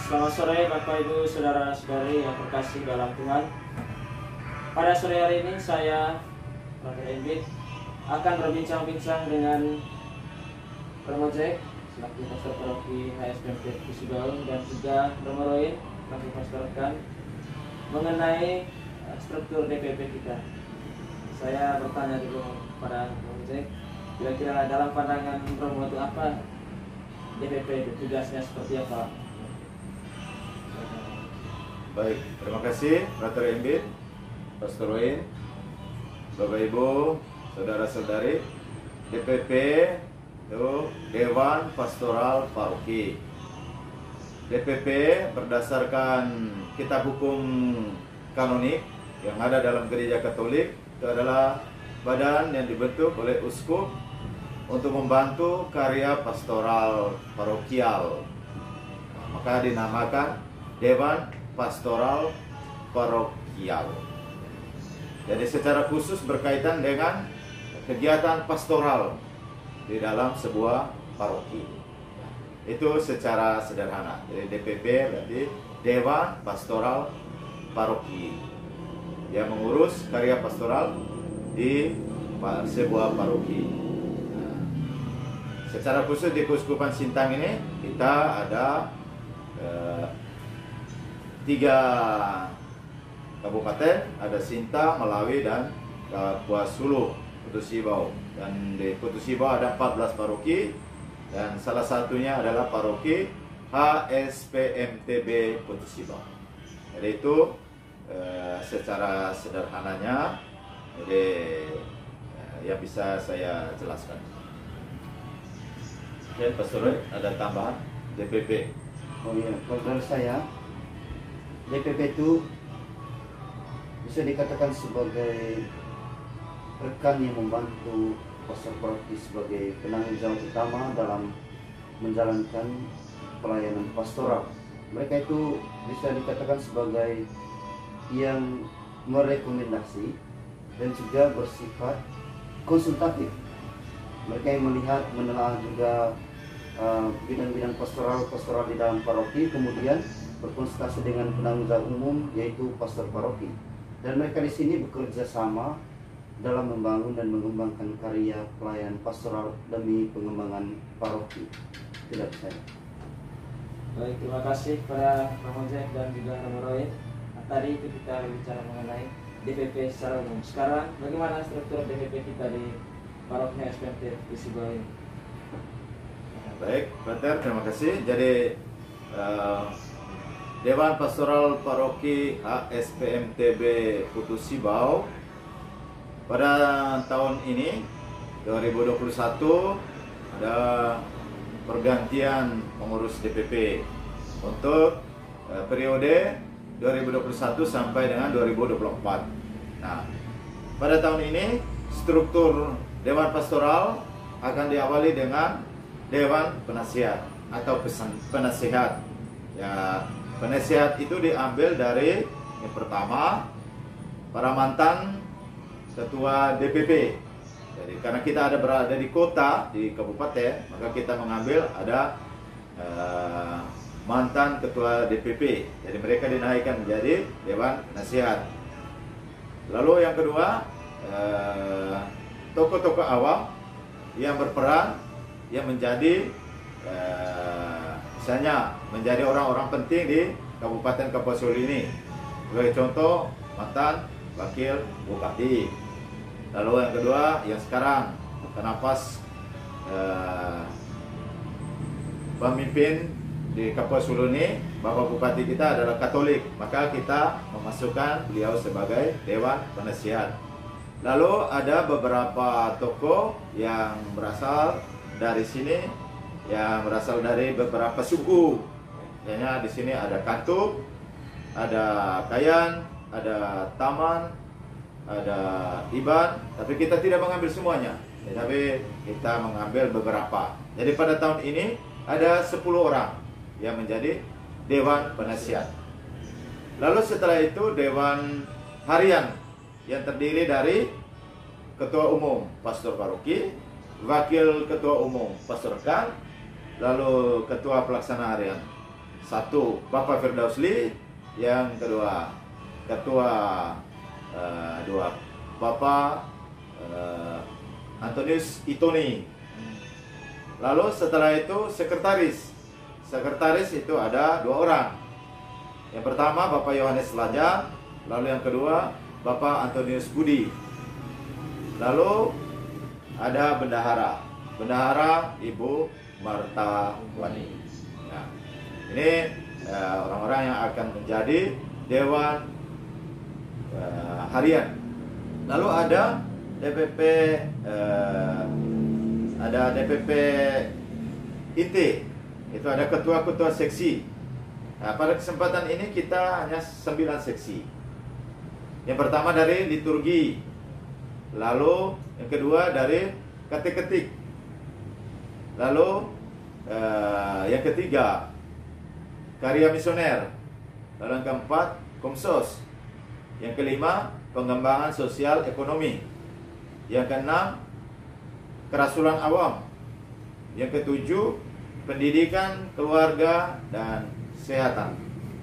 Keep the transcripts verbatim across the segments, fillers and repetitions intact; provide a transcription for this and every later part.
Selamat sore Bapak Ibu Saudara-saudari yang terkasih dalam Tuhan. Pada sore hari ini saya, Brother Embit, akan berbincang-bincang dengan Romo Jack selaku pastor paroki H S P M T Kusibaung dan juga Romo Roin selaku pastor rekan mengenai struktur D P P kita. Saya bertanya dulu pada Romo Jack, kira-kira dalam pandangan Romo itu apa D P P itu, tugasnya seperti apa? Baik, terima kasih Brother Embit, Pastor Win, Bapak Ibu, Saudara-saudari. D P P itu Dewan Pastoral Paroki. D P P berdasarkan kitab hukum kanonik yang ada dalam Gereja Katolik, itu adalah badan yang dibentuk oleh uskup untuk membantu karya pastoral parokial. Nah, maka dinamakan Dewan Pastoral Parokial. Jadi secara khusus berkaitan dengan kegiatan pastoral di dalam sebuah paroki. Itu secara sederhana. Jadi D P P berarti Dewan Pastoral Paroki, yang mengurus karya pastoral di sebuah paroki. Nah, secara khusus di Keuskupan Sintang ini kita ada eh, tiga kabupaten, ada Sintang, Melawi, dan Kapuas Hulu, Putusibau. Dan di Putusibau ada empat belas paroki, dan salah satunya adalah paroki H S P M T B Putusibau. Jadi itu eh, secara sederhananya, jadi eh, yang bisa saya jelaskan. Oke, Pastor, ada tambahan D P P? Oh iya, kalau dari saya D P P itu bisa dikatakan sebagai rekan yang membantu pastor paroki sebagai penanggung jawab utama dalam menjalankan pelayanan pastoral. Mereka itu bisa dikatakan sebagai yang merekomendasi dan juga bersifat konsultatif. Mereka yang melihat, menelaah juga bidang-bidang uh, pastoral-pastoral di dalam paroki, kemudian berkonsultasi dengan penanggung jawab umum yaitu pastor paroki, dan mereka di sini bekerja sama dalam membangun dan mengembangkan karya pelayanan pastoral demi pengembangan paroki. Tidak saya. Baik, terima kasih kepada Romo Jack dan juga Romo Roy. Nah, tadi itu kita bicara mengenai D P P secara umum. Sekarang bagaimana struktur D P P kita di paroki H S P M T Kusibaung? Baik, Brother, terima kasih. Jadi uh, Dewan Pastoral Paroki H S P M T B Putusibau pada tahun ini dua ribu dua puluh satu ada pergantian pengurus D P P untuk uh, periode dua ribu dua puluh satu sampai dengan dua ribu dua puluh empat. Nah, pada tahun ini struktur Dewan Pastoral akan diawali dengan Dewan Penasihat atau pesan penasihat. Ya, penasihat itu diambil dari yang pertama para mantan ketua D P P. Jadi karena kita ada berada di kota, di kabupaten, maka kita mengambil ada uh, mantan ketua D P P. Jadi mereka dinaikkan menjadi Dewan Penasihat. Lalu yang kedua, uh, tokoh-tokoh awam yang berperan, yang menjadi uh, misalnya menjadi orang-orang penting di Kabupaten Kapuas Hulu ini. Sebagai contoh, mantan wakil bupati. Lalu yang kedua, yang sekarang penapas uh, pemimpin di Kapuas Hulu ini, Bapak Bupati kita adalah Katolik, maka kita memasukkan beliau sebagai Dewan Penasihat. Lalu ada beberapa tokoh yang berasal dari sini, yang berasal dari beberapa suku. Misalnya di sini ada Katup, ada Kayan, ada Taman, ada Iban, tapi kita tidak mengambil semuanya, tapi kita mengambil beberapa. Jadi pada tahun ini ada sepuluh orang yang menjadi Dewan Penasihat. Lalu setelah itu Dewan Harian yang terdiri dari Ketua Umum Pastor Paroki, Wakil Ketua Umum Pastor Rekan, lalu Ketua Pelaksana Harian. satu Bapak Firdausli, yang kedua ketua uh, dua Bapak uh, Antonius Itoni. Lalu setelah itu sekretaris. Sekretaris itu ada dua orang. Yang pertama Bapak Yohanes Laja, lalu yang kedua Bapak Antonius Budi. Lalu ada bendahara. Bendahara Ibu Marta Wani. Nah, ini uh, orang-orang yang akan menjadi dewan uh, harian. Lalu ada D P P uh, ada D P P I T, itu ada ketua-ketua seksi. Nah, pada kesempatan ini kita hanya sembilan seksi. Yang pertama dari liturgi, lalu yang kedua dari ketik-ketik, lalu uh, yang ketiga karya misioner, lalu yang keempat komsos, yang kelima pengembangan sosial ekonomi, yang keenam kerasulan awam, yang ketujuh pendidikan keluarga dan kesehatan,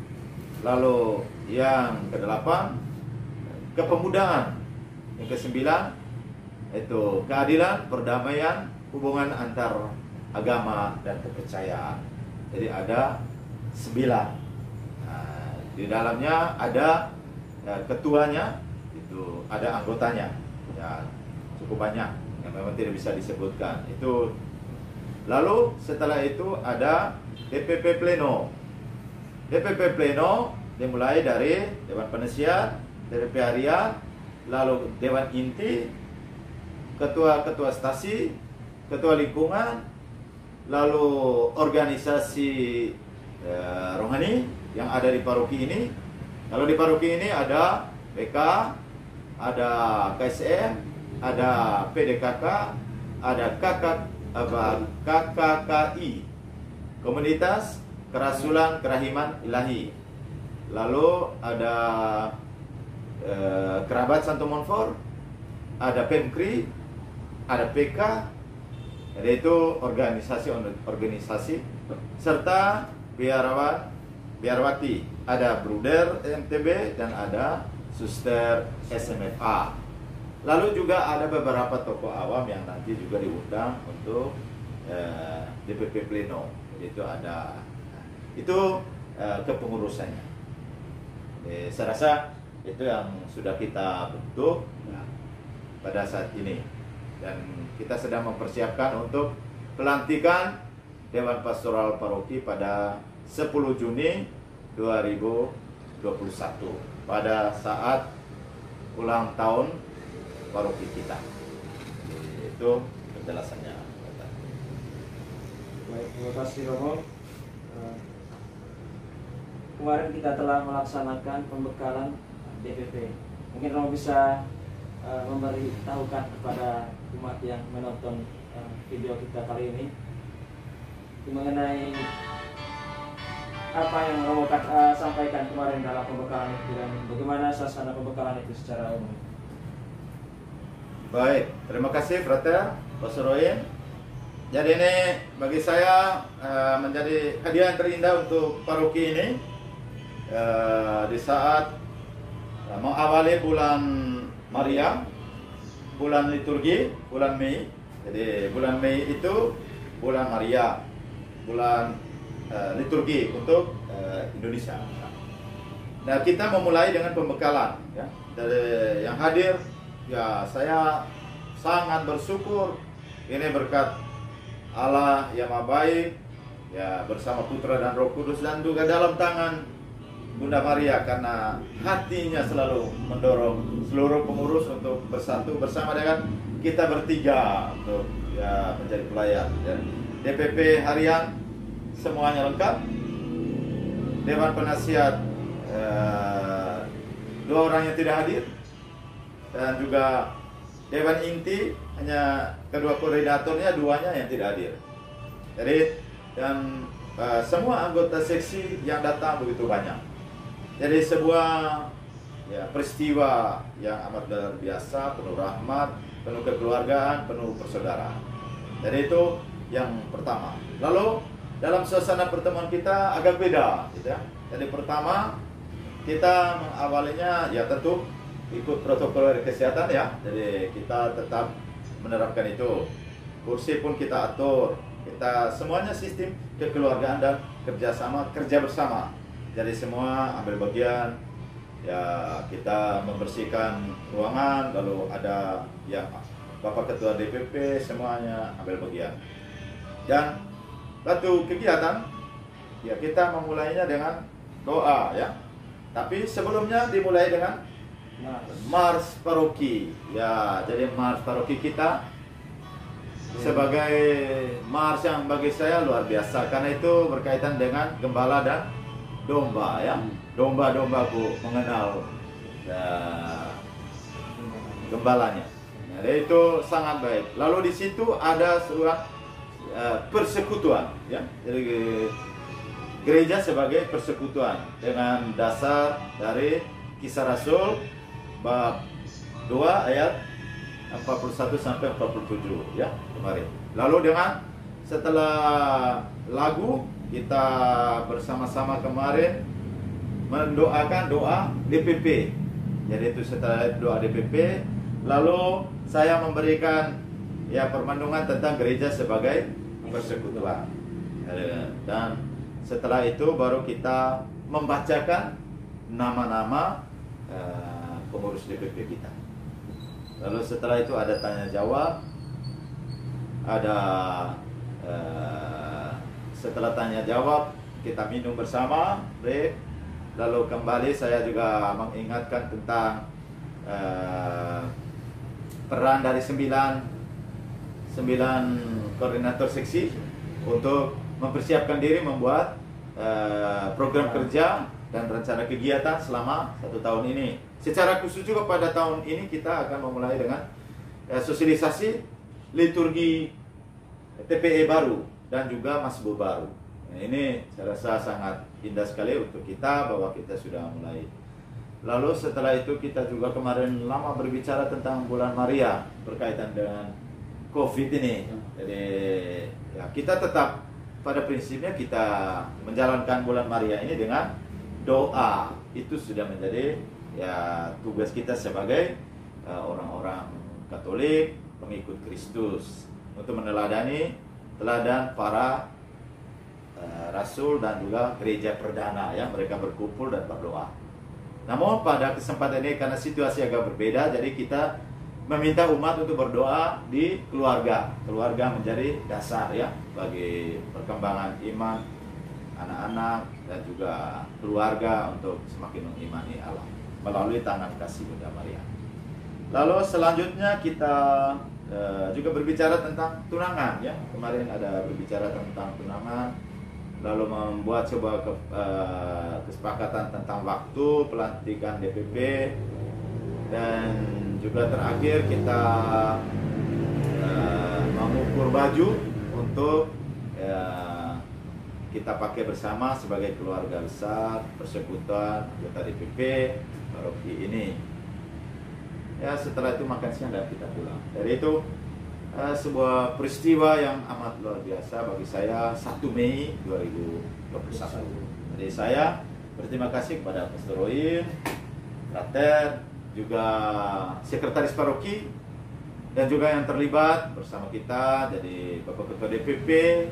lalu yang kedelapan kepemudaan, yang kesembilan itu keadilan, perdamaian, hubungan antar agama dan kepercayaan. Jadi ada sembilan. Nah, di dalamnya ada ya, ketuanya, itu ada anggotanya, ya cukup banyak yang memang tidak bisa disebutkan. Itu lalu setelah itu ada D P P Pleno. D P P Pleno dimulai dari Dewan Penasihat, D P P Harian, lalu Dewan Inti, ketua-ketua stasi, ketua lingkungan, lalu organisasi eh, rohani yang ada di paroki ini. Kalau di paroki ini ada B K, ada K S M, ada P D K K, ada K K, apa, K K K I, Komunitas Kerasulan Kerahiman Ilahi. Lalu ada eh, Kerabat Santo Monfort, ada Pemkri, ada P K, yaitu organisasi-organisasi, serta biarawan, biarawati, ada Bruder M T B dan ada Suster S M F A. Lalu juga ada beberapa tokoh awam yang nanti juga diundang untuk eh, D P P Pleno. Itu ada, itu eh, kepengurusannya. Eh, saya rasa itu yang sudah kita bentuk ya, pada saat ini, dan kita sedang mempersiapkan untuk pelantikan Dewan Pastoral Paroki pada sepuluh Juni dua ribu dua puluh satu pada saat ulang tahun paroki kita. Itu penjelasannya. Baik, terima kasih Romo. Uh, kemarin kita telah melaksanakan pembekalan D P P. Mungkin Romo bisa uh, memberitahukan kepada umat yang menonton uh, video kita kali ini mengenai apa yang Romo uh, sampaikan kemarin dalam pembekalan itu dan bagaimana suasana pembekalan itu secara umum. Baik, terima kasih Frater Pastor Roin. Jadi ini bagi saya uh, menjadi hadiah terindah untuk paroki ini uh, di saat uh, mengawali bulan Maria, bulan liturgi, bulan Mei. Jadi bulan Mei itu bulan Maria, bulan uh, liturgi untuk uh, Indonesia. Nah, kita memulai dengan pembekalan ya. Dari yang hadir, ya saya sangat bersyukur ini berkat Allah yang Maha Baik ya, bersama Putra dan Roh Kudus, dan juga dalam tangan Bunda Maria, karena hatinya selalu mendorong seluruh pengurus untuk bersatu bersama dengan kita bertiga untuk ya menjadi pelayan ya. D P P harian semuanya lengkap, Dewan Penasihat eh, dua orang yang tidak hadir, dan juga Dewan Inti hanya kedua koordinatornya, duanya yang tidak hadir. Jadi dan uh, semua anggota seksi yang datang begitu banyak. Jadi sebuah ya peristiwa yang amat luar biasa, penuh rahmat, penuh kekeluargaan, penuh persaudaraan. Jadi itu yang pertama. Lalu dalam suasana pertemuan kita agak beda, gitu ya. Jadi pertama kita mengawalinya ya tentu ikut protokol kesehatan ya. Jadi kita tetap menerapkan itu. Kursi pun kita atur. Kita semuanya sistem kekeluargaan dan kerjasama, kerja bersama. Jadi semua ambil bagian. Ya kita membersihkan ruangan, lalu ada yang Bapak Ketua D P P semuanya ambil bagian. Dan satu kegiatan, ya kita memulainya dengan doa ya. Tapi sebelumnya dimulai dengan Mars Paroki. Ya, jadi Mars Paroki kita sebagai Mars yang bagi saya luar biasa karena itu berkaitan dengan gembala dan domba ya. Domba-dombaku mengenal ya, gembalanya. Jadi itu sangat baik. Lalu di situ ada sebuah Uh, persekutuan ya, jadi gereja sebagai persekutuan dengan dasar dari Kisah Rasul bab dua ayat empat puluh satu sampai empat puluh tujuh ya kemarin. Lalu dengan setelah lagu kita bersama-sama kemarin mendoakan doa D P P. Jadi itu setelah doa D P P, lalu saya memberikan ya permenungan tentang gereja sebagai persekutuan. Dan setelah itu baru kita membacakan nama-nama uh, pengurus D P P kita. Lalu setelah itu ada tanya jawab, ada uh, setelah tanya jawab kita minum bersama, break. Lalu kembali saya juga mengingatkan tentang uh, peran dari sembilan sembilan koordinator seksi untuk mempersiapkan diri membuat uh, program kerja dan rencana kegiatan selama satu tahun ini. Secara khusus juga pada tahun ini kita akan memulai dengan uh, sosialisasi liturgi T P E baru dan juga masbul baru. Nah, ini saya rasa sangat indah sekali untuk kita bahwa kita sudah mulai. Lalu setelah itu kita juga kemarin lama berbicara tentang bulan Maria berkaitan dengan COVID ini. Jadi ya kita tetap pada prinsipnya kita menjalankan bulan Maria ini dengan doa. Itu sudah menjadi ya tugas kita sebagai orang-orang uh, Katolik, pengikut Kristus untuk meneladani teladan para uh, rasul dan juga gereja perdana ya, mereka berkumpul dan berdoa. Namun pada kesempatan ini karena situasi agak berbeda, jadi kita meminta umat untuk berdoa di keluarga. Keluarga menjadi dasar ya bagi perkembangan iman anak-anak dan juga keluarga untuk semakin mengimani Allah melalui tangan kasih Bunda Maria. Lalu selanjutnya kita uh, juga berbicara tentang tunangan ya. Kemarin ada berbicara tentang tunangan, lalu membuat sebuah ke, uh, kesepakatan tentang waktu pelantikan D P P, dan juga terakhir kita uh, mengukur baju untuk uh, kita pakai bersama sebagai keluarga besar persekutuan anggota D P P paroki ini. Ya setelah itu makan siang dan kita pulang. Dari itu uh, sebuah peristiwa yang amat luar biasa bagi saya satu Mei dua ribu dua puluh satu. Jadi saya berterima kasih kepada Pastor Roin, Frater, juga sekretaris paroki dan juga yang terlibat bersama kita, jadi Bapak Ketua D P P,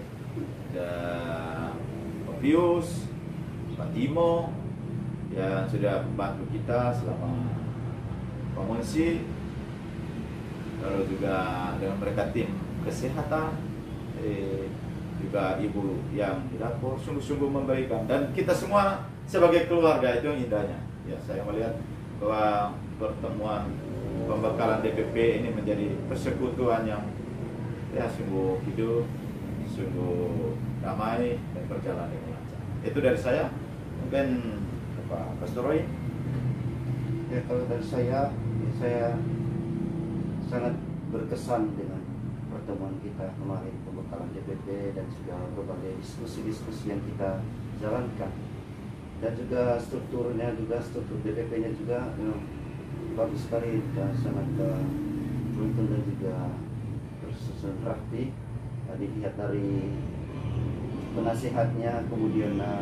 dan Pak Pius, Pak Timo yang sudah membantu kita selama promosi, lalu juga dengan mereka tim kesehatan, eh, juga ibu yang di dapur sungguh-sungguh memberikan, dan kita semua sebagai keluarga itu indahnya. Ya saya melihat bahwa pertemuan pembekalan D P P ini menjadi persekutuan yang ya sungguh hidup, sungguh damai dan berjalan dengan lancar. Itu dari saya. Mungkin Pak Pastor Roy. Ya kalau dari saya, ya, saya sangat berkesan dengan pertemuan kita kemarin, pembekalan D P P dan segala berbagai diskusi-diskusi yang kita jalankan, dan juga strukturnya juga struktur D P P-nya juga you know, bagus sekali dan sangat uh, beruntun dan juga tersusun rapi. Uh, dilihat dari penasihatnya, kemudian uh,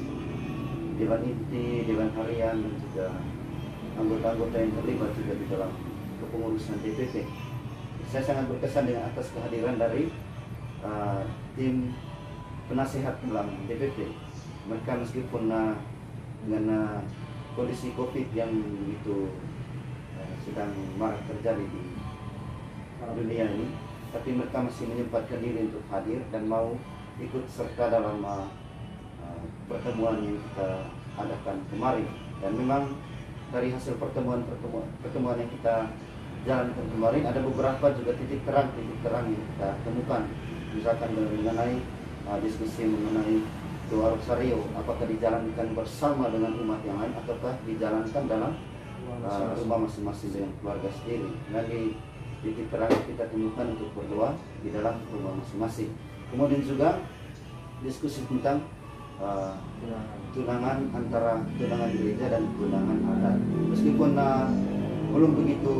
Dewan Inti, Dewan Harian, dan juga anggota-anggota yang terlibat juga di dalam kepengurusan D P P. Saya sangat berkesan dengan atas kehadiran dari uh, tim penasihat dalam D P P. Mereka meskipun uh, dengan uh, kondisi COVID yang begitu uh, sedang marak terjadi di dunia ini, tapi mereka masih menyempatkan diri untuk hadir dan mau ikut serta dalam uh, uh, pertemuan yang kita adakan kemarin. Dan memang dari hasil pertemuan-pertemuan pertemuan yang kita jalankan kemarin, ada beberapa juga titik terang titik terang yang kita temukan. Misalkan mengenai uh, diskusi mengenai doa rosario, apakah dijalankan bersama dengan umat yang lain ataukah dijalankan dalam uh, rumah masing-masing dengan keluarga sendiri. Dan di titik terang kita temukan untuk berdoa di dalam rumah masing-masing. Kemudian juga diskusi tentang uh, tunangan antara tunangan gereja dan tunangan adat. Meskipun uh, belum begitu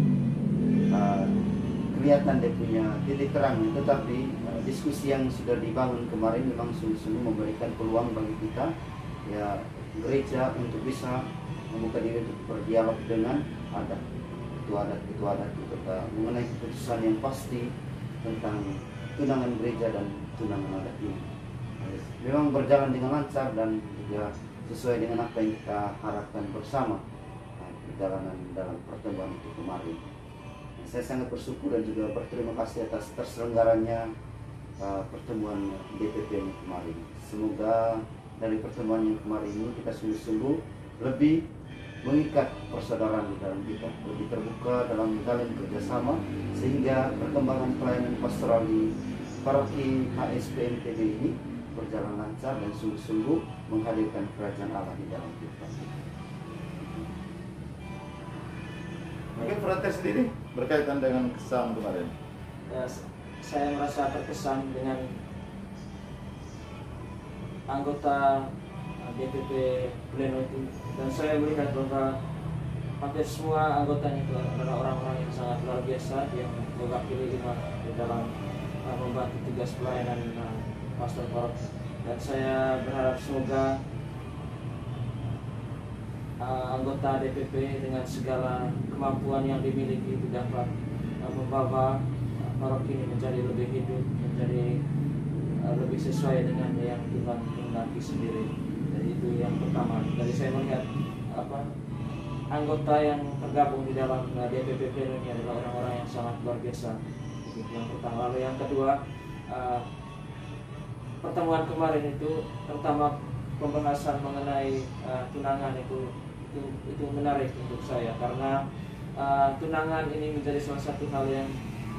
uh, kelihatan dia punya titik terang, tetapi uh, diskusi yang sudah dibangun kemarin memang sungguh-sungguh memberikan peluang bagi kita, ya, gereja untuk bisa membuka diri untuk berdialog dengan adat, itu adat, itu adat, itu uh, mengenai keputusan yang pasti tentang tunangan gereja dan tunangan adat ini. Memang berjalan dengan lancar dan juga sesuai dengan apa yang kita harapkan bersama perjalanan dalam pertemuan itu kemarin. Saya sangat bersyukur dan juga berterima kasih atas terselenggaranya uh, pertemuan D P P yang kemarin. Semoga dari pertemuan yang kemarin ini kita sungguh-sungguh lebih mengikat persaudaraan di dalam kita, lebih terbuka dalam menjalin kerjasama, sehingga perkembangan pelayanan pastoral di paroki H S P N T B ini berjalan lancar dan sungguh-sungguh menghadirkan kerajaan Allah di dalam kehidupan kita. Mungkin Frater sendiri berkaitan dengan kesan kemarin. Ya, saya merasa terkesan dengan anggota D P P Pleno itu, dan saya melihat bahwa hampir semua anggotanya itu adalah orang-orang yang sangat luar biasa yang mewakili umat di dalam uh, membantu tugas pelayanan uh, pastor paroki. Dan saya berharap semoga uh, anggota D P P dengan segala kemampuan yang dimiliki itu dapat uh, membawa uh, paroki ini menjadi lebih hidup, menjadi uh, lebih sesuai dengan yang Tuhan kehendaki sendiri. Jadi itu yang pertama. Dari saya melihat apa anggota yang tergabung di dalam uh, D P P Pleno ini adalah orang-orang yang sangat luar biasa. Itu yang pertama. Lalu yang kedua, uh, pertemuan kemarin itu terutama pembahasan mengenai uh, tunangan itu, itu itu menarik untuk saya, karena uh, tunangan ini menjadi salah satu hal yang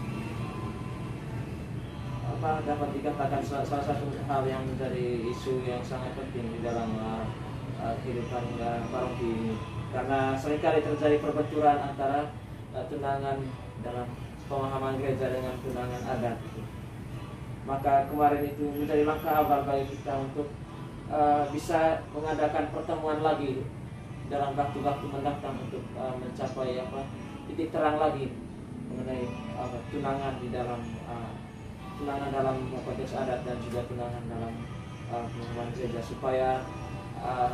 apa dapat dikatakan salah, salah satu hal yang menjadi isu yang sangat penting di dalam uh, uh, kehidupan uh, paroki ini, karena seringkali terjadi perbenturan antara uh, tunangan dalam pemahaman gereja dengan tunangan adat. Maka kemarin itu menjadi langkah awal bagi kita untuk uh, bisa mengadakan pertemuan lagi dalam waktu-waktu mendatang untuk uh, mencapai apa titik terang lagi mengenai uh, tunangan di dalam uh, tunangan dalam konteks adat dan juga tunangan dalam uh, pemahaman gereja, supaya uh,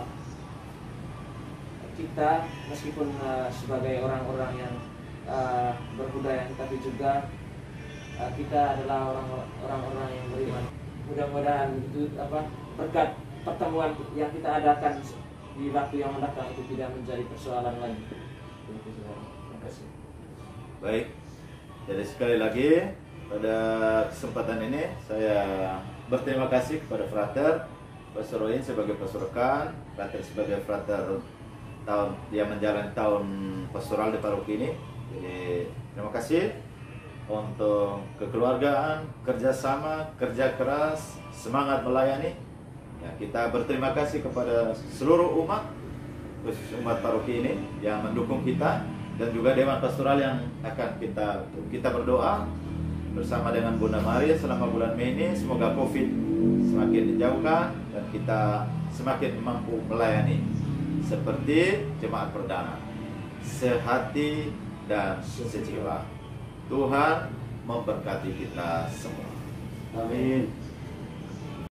kita meskipun uh, sebagai orang-orang yang uh, berbudaya, tapi juga Uh, kita adalah orang-orang yang beriman. Mudah-mudahan itu apa berkat pertemuan yang kita adakan di waktu yang mendatang itu tidak menjadi persoalan lagi. Terima kasih. Baik, jadi sekali lagi pada kesempatan ini saya berterima kasih kepada Frater Pastor Royin sebagai pastor rekan, Frater sebagai Frater tahun yang menjalani tahun pastoral di paroki ini. Jadi terima kasih untuk kekeluargaan, kerjasama, kerja keras, semangat melayani. Ya, kita berterima kasih kepada seluruh umat, khusus umat paroki ini yang mendukung kita, dan juga Dewan Pastoral yang akan kita kita berdoa bersama dengan Bunda Maria selama bulan Mei ini. Semoga COVID semakin dijauhkan dan kita semakin mampu melayani seperti jemaat perdana, sehati dan sejiwa. Tuhan memberkati kita semua. Amin.